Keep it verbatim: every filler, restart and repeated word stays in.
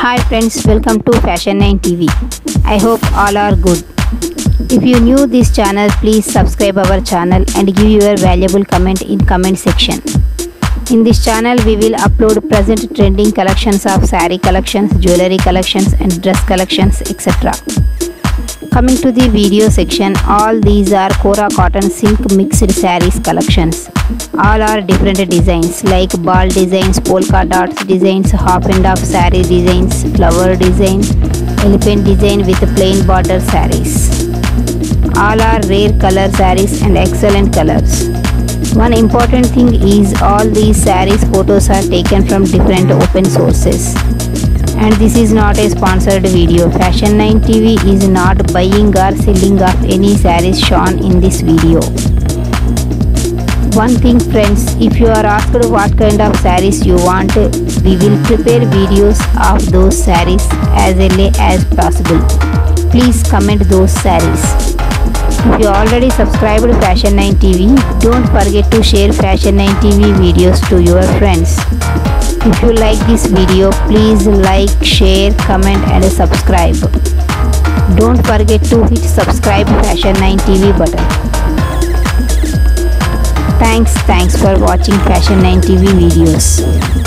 Hi friends, welcome to Fashion nine T V. I hope all are good. If you new this channel, please subscribe our channel and give your valuable comment in comment section. In this channel, we will upload present trending collections of saree collections, jewelry collections and dress collections, et cetera. Coming to the video section, all these are Kora cotton silk mixed sarees collections. All are different designs like ball designs, polka dots designs, half and half saree designs, flower design, elephant design with plain border sarees. All are rare color sarees and excellent colors. One important thing is all these sarees photos are taken from different open sources. And this is not a sponsored video. Fashion nine T V is not buying or selling of any sarees shown in this video. One thing friends, if you are asked what kind of sarees you want, we will prepare videos of those sarees as early as possible. Please comment those sarees. If you already subscribed to Fashion nine T V, don't forget to share Fashion nine T V videos to your friends. If you like this video, please like, share, comment and subscribe. Don't forget to hit subscribe Fashion nine T V button. Thanks, thanks for watching Fashion nine T V videos.